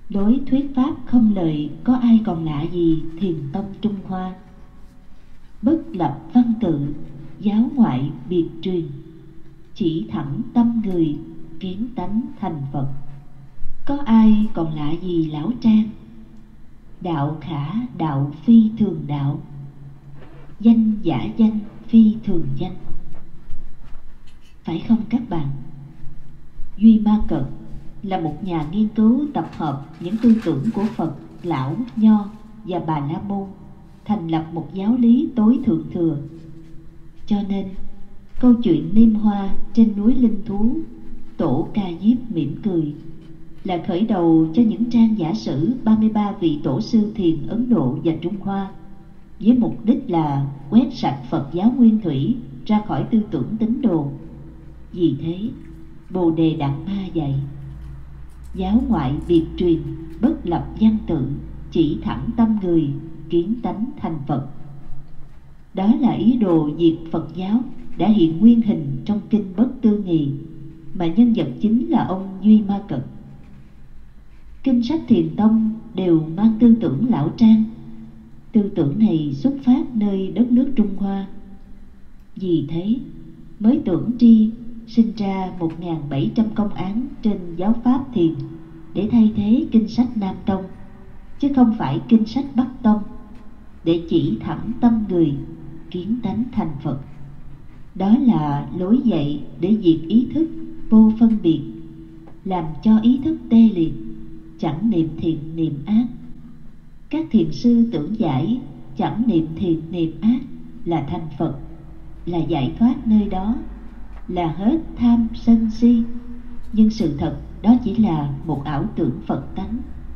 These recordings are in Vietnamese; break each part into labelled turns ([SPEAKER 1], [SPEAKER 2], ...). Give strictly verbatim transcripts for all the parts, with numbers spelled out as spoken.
[SPEAKER 1] Đối thuyết pháp không lời có ai còn lạ gì thiền tông Trung Hoa. Bất lập văn tự, giáo ngoại biệt truyền, chỉ thẳng tâm người, kiến tánh thành Phật. Có ai còn lạ gì lão trang? Đạo khả đạo phi thường đạo, danh giả danh phi thường danh. Phải không các bạn? Duy Ma Cật là một nhà nghiên cứu tập hợp những tư tưởng của Phật, Lão, Nho và Bà La Môn, thành lập một giáo lý tối thượng thừa. Cho nên câu chuyện Niêm Hoa trên núi Linh Thú, Tổ Ca Diếp mỉm cười là khởi đầu cho những trang giả sử ba mươi ba vị tổ sư thiền Ấn Độ và Trung Hoa, với mục đích là quét sạch Phật giáo nguyên thủy ra khỏi tư tưởng tín đồ. Vì thế Bồ Đề Đạt Ma dạy: giáo ngoại biệt truyền, bất lập văn tự, chỉ thẳng tâm người, kiến tánh thành Phật. Đó là ý đồ diệt Phật giáo đã hiện nguyên hình trong kinh Bất Tư Nghị, mà nhân vật chính là ông Duy Ma Cật. Kinh sách thiền tông đều mang tư tưởng lão trang. Tư tưởng này xuất phát nơi đất nước Trung Hoa. Vì thế mới tưởng tri sinh ra một nghìn bảy trăm công án trên giáo pháp thiền để thay thế kinh sách Nam Tông, chứ không phải kinh sách Bắc Tông, để chỉ thẳng tâm người, kiến tánh thành Phật. Đó là lối dạy để diệt ý thức vô phân biệt, làm cho ý thức tê liệt, chẳng niệm thiện niệm ác. Các thiền sư tưởng giải chẳng niệm thiện niệm ác là thành Phật, là giải thoát nơi đó, là hết tham sân si. Nhưng sự thật đó chỉ là một ảo tưởng Phật tánh.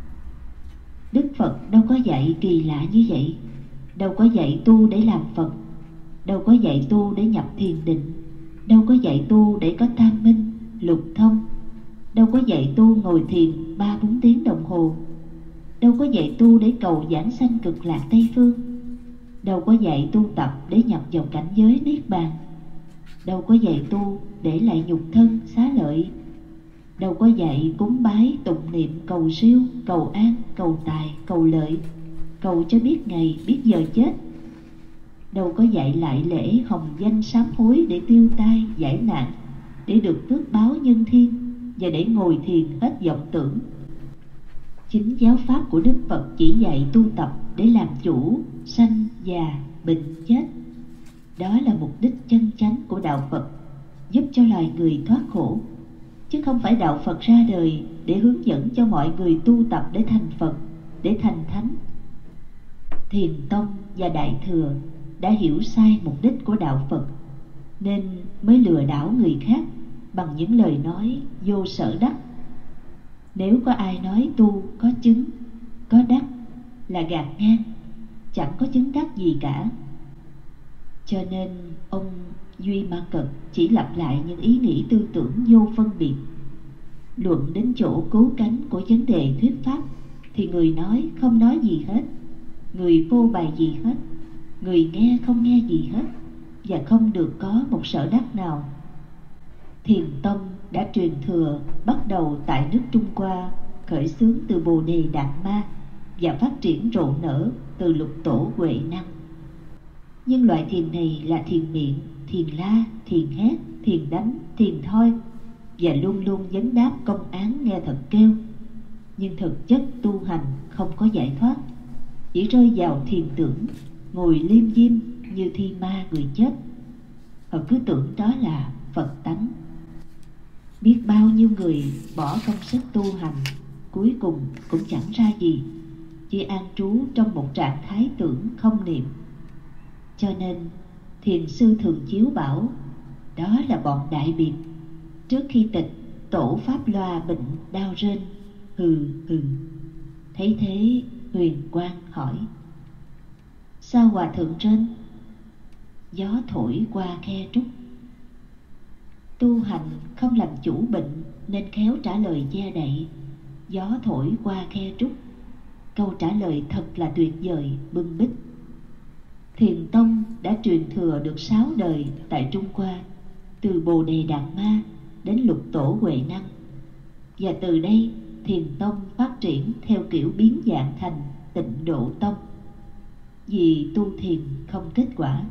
[SPEAKER 1] Đức Phật đâu có dạy kỳ lạ như vậy, đâu có dạy tu để làm Phật, đâu có dạy tu để nhập thiền định, đâu có dạy tu để có tam minh, lục thông, đâu có dạy tu ngồi thiền ba bốn tiếng đồng hồ, đâu có dạy tu để cầu giảng sanh cực lạc Tây Phương, đâu có dạy tu tập để nhập vào cảnh giới niết bàn, đâu có dạy tu để lại nhục thân xá lợi, đâu có dạy cúng bái tụng niệm cầu siêu, cầu an, cầu tài, cầu lợi, cầu cho biết ngày biết giờ chết, đâu có dạy lại lễ hồng danh sám hối để tiêu tai giải nạn, để được phước báo nhân thiên và để ngồi thiền hết vọng tưởng. Chính giáo pháp của Đức Phật chỉ dạy tu tập để làm chủ sanh già bệnh chết. Đó là mục đích chân chánh của đạo Phật, giúp cho loài người thoát khổ, chứ không phải đạo Phật ra đời để hướng dẫn cho mọi người tu tập để thành Phật, để thành thánh. Thiền tông và Đại thừa đã hiểu sai mục đích của đạo Phật, nên mới lừa đảo người khác bằng những lời nói vô sở đắc. Nếu có ai nói tu có chứng, có đắc là gạt ngang, chẳng có chứng đắc gì cả. Cho nên ông Duy Ma Cật chỉ lặp lại những ý nghĩ tư tưởng vô phân biệt. Luận đến chỗ cứu cánh của vấn đề thuyết pháp thì người nói không nói gì hết, người phô bày gì hết, người nghe không nghe gì hết, và không được có một sở đắc nào. Thiền tông đã truyền thừa bắt đầu tại nước Trung Hoa, khởi xướng từ Bồ Đề Đạt Ma và phát triển rộ nở từ Lục Tổ Huệ Năng. Nhưng loại thiền này là thiền miệng, thiền la, thiền hét, thiền đánh, thiền thoi, và luôn luôn vấn đáp công án nghe thật kêu. Nhưng thực chất tu hành không có giải thoát, chỉ rơi vào thiền tưởng, ngồi liêm diêm như thi ma người chết. Họ cứ tưởng đó là Phật tánh. Biết bao nhiêu người bỏ công sức tu hành, cuối cùng cũng chẳng ra gì, chỉ an trú trong một trạng thái tưởng không niệm. Cho nên thiền sư thường chiếu bảo đó là bọn đại biệt. Trước khi tịch, tổ pháp loa bệnh đau rên, hừ hừ. Thấy thế Huyền Quang hỏi: sao hòa thượng rên? Gió thổi qua khe trúc. Tu hành không làm chủ bệnh nên khéo trả lời che đậy: gió thổi qua khe trúc. Câu trả lời thật là tuyệt vời, bưng bít. Thiền tông đã truyền thừa được sáu đời tại Trung Hoa, từ Bồ Đề Đạt Ma đến Lục Tổ Huệ Năng, và từ đây thiền tông phát triển theo kiểu biến dạng thành Tịnh Độ Tông, vì tu thiền không kết quả.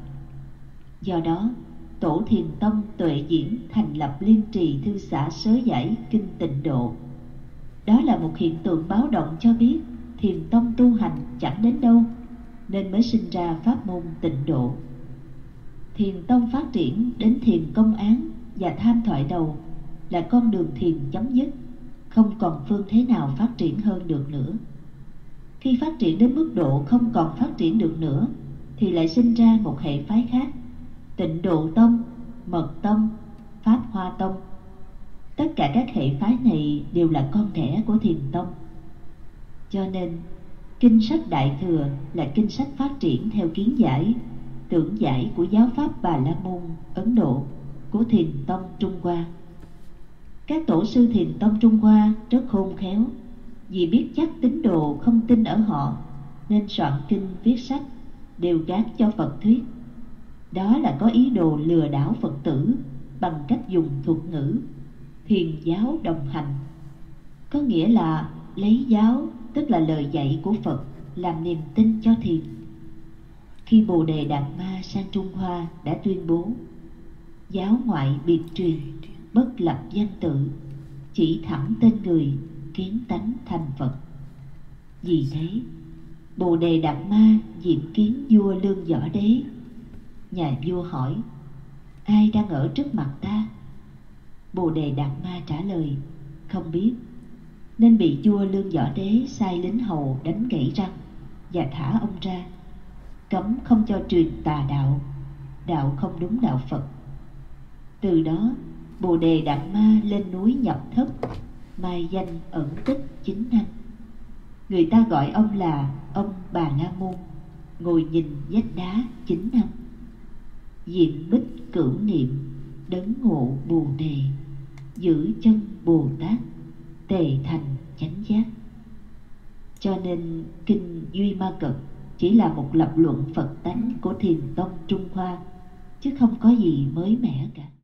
[SPEAKER 1] Do đó, Tổ Thiền Tông Tuệ Diễn thành lập Liên Trì Thư Xã Sớ Giải Kinh Tịnh Độ. Đó là một hiện tượng báo động cho biết Thiền Tông tu hành chẳng đến đâu, nên mới sinh ra pháp môn Tịnh Độ. Thiền Tông phát triển đến thiền công án và tham thoại đầu là con đường thiền chấm dứt, không còn phương thế nào phát triển hơn được nữa. Khi phát triển đến mức độ không còn phát triển được nữa, thì lại sinh ra một hệ phái khác, Tịnh Độ Tông, Mật Tông, Pháp Hoa Tông. Tất cả các hệ phái này đều là con đẻ của Thiền Tông. Cho nên, kinh sách Đại Thừa là kinh sách phát triển theo kiến giải, tưởng giải của giáo pháp Bà La Môn Ấn Độ, của Thiền Tông Trung Hoa. Các tổ sư Thiền Tông Trung Hoa rất khôn khéo, vì biết chắc tín đồ không tin ở họ, nên soạn kinh viết sách đều gác cho Phật thuyết. Đó là có ý đồ lừa đảo Phật tử bằng cách dùng thuật ngữ thiền giáo đồng hành, có nghĩa là lấy giáo, tức là lời dạy của Phật, làm niềm tin cho thiền. Khi Bồ Đề Đạt Ma sang Trung Hoa đã tuyên bố giáo ngoại biệt truyền, bất lập danh tự, chỉ thẳng tên người, kiến tánh thành Phật. Vì thế, Bồ Đề Đạt Ma diện kiến vua Lương Võ Đế. Nhà vua hỏi: ai đang ở trước mặt ta? Bồ Đề Đạt Ma trả lời: không biết, nên bị vua Lương Võ Đế sai lính hầu đánh gãy răng và thả ông ra, cấm không cho truyền tà đạo, đạo không đúng đạo Phật. Từ đó, Bồ Đề Đạt Ma lên núi nhập thất, mai danh ẩn tích chín năm. Người ta gọi ông là ông Bà La Môn, ngồi nhìn vách đá chín năm. Diện bích cửu niệm, đấng ngộ Bồ Đề, giữ chân Bồ Tát, tề thành chánh giác. Cho nên kinh Duy Ma Cật chỉ là một lập luận Phật tánh của Thiền Tông Trung Hoa, chứ không có gì mới mẻ cả.